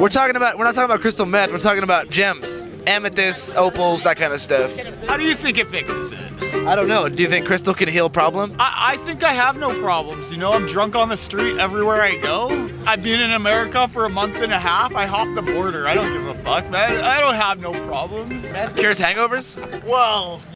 We're not talking about crystal meth, we're talking about gems. Amethysts, opals, that kind of stuff. How do you think it fixes it? I don't know. Do you think crystal can heal problems? I think I have no problems. You know, I'm drunk on the street everywhere I go. I've been in America for a month and a half. I hopped the border. I don't give a fuck, man. I don't have no problems. Meth cures hangovers? Well...